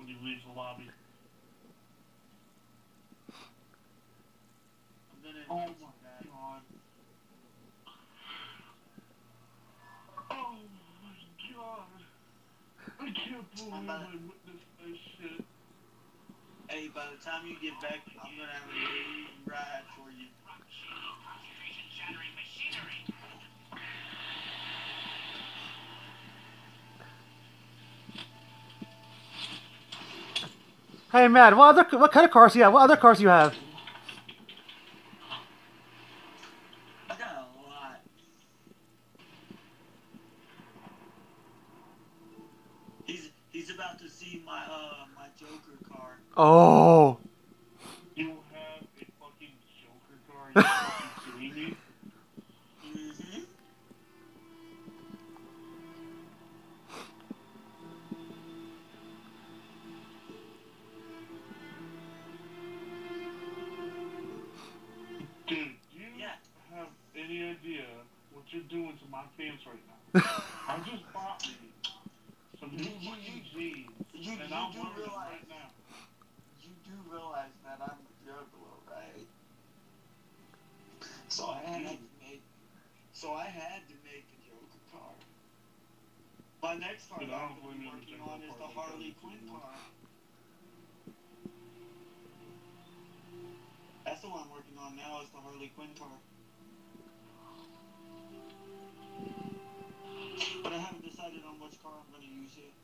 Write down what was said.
he leaves the lobby. Oh my god. Oh my god. I can't believe I witnessed this shit. Hey, by the time you get back, I'm gonna have a new ride for you. Hey, Matt, what kind of cars do you have? What other cars do you have? I got a lot. He's about to see my my Joker car. Oh. You have a fucking Joker car? Are you fucking kidding me? Mm-hmm. Dude, do you have any idea what you're doing to my fans right now? I just bought me some new fucking jeans, and I'm wearing them right now. You do realize that I'm a juggler, right? So I had to make a Joker car. My next car that I'm going to be working on is the Harley Quinn car. That's the one I'm working on now, is the Harley Quinn car. But I haven't decided on which car I'm going to use yet.